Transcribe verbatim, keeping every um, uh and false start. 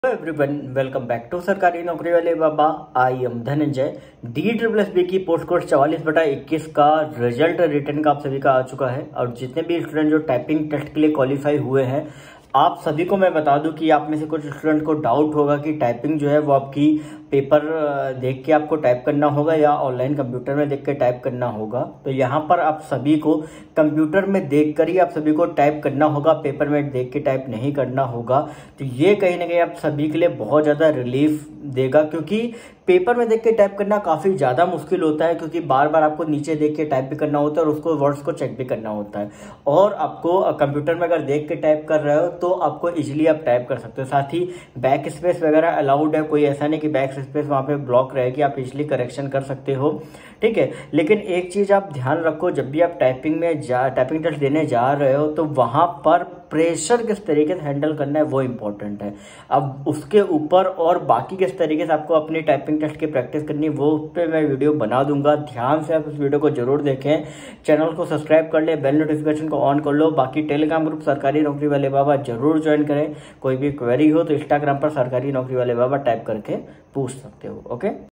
Everyone, welcome back to सरकारी नौकरी वाले बाबा। I am Dhananjay. D triple S B की पोस्ट कोड चवालीस बटा इक्कीस का रिजल्ट रिटर्न का आप सभी का आ चुका है। और जितने भी स्टूडेंट जो टाइपिंग टेस्ट के लिए क्वालिफाई हुए हैं, आप सभी को मैं बता दूं कि आप में से कुछ स्टूडेंट को डाउट होगा कि टाइपिंग जो है वो आपकी पेपर देख के आपको टाइप करना होगा या ऑनलाइन कंप्यूटर में देख के टाइप करना होगा। तो यहाँ पर आप सभी को कंप्यूटर में देख कर ही आप सभी को टाइप करना होगा, पेपर में देख के टाइप नहीं करना होगा। तो ये कहीं ना कहीं आप सभी के लिए बहुत ज़्यादा रिलीफ देगा, क्योंकि पेपर में देख के टाइप करना काफ़ी ज़्यादा मुश्किल होता है, क्योंकि बार बार आपको नीचे देख के टाइप भी करना होता है और उसको वर्ड्स को चेक भी करना होता है। और आपको कंप्यूटर में अगर देख के टाइप कर रहे हो तो आपको इजीली आप टाइप कर सकते हो। साथ ही बैक स्पेस वगैरह अलाउड है, कोई ऐसा नहीं कि बैक स्पेस वहाँ पे ब्लॉक रहेगी, आप इजीली करेक्शन कर सकते हो, ठीक है। लेकिन एक चीज़ आप ध्यान रखो, जब भी आप टाइपिंग में जा टाइपिंग टेस्ट देने जा रहे हो तो वहाँ पर प्रेशर किस तरीके से हैंडल करना है वो इम्पोर्टेंट है। अब उसके ऊपर और बाकी किस तरीके से आपको अपनी टाइपिंग टेस्ट की प्रैक्टिस करनी है वो पे मैं वीडियो बना दूंगा। ध्यान से आप उस वीडियो को जरूर देखें, चैनल को सब्सक्राइब कर ले, बेल नोटिफिकेशन को ऑन कर लो। बाकी टेलीग्राम ग्रुप सरकारी नौकरी वाले बाबा जरूर ज्वाइन करें। कोई भी क्वेरी हो तो इंस्टाग्राम पर सरकारी नौकरी वाले बाबा टाइप करके पूछ सकते हो। ओके।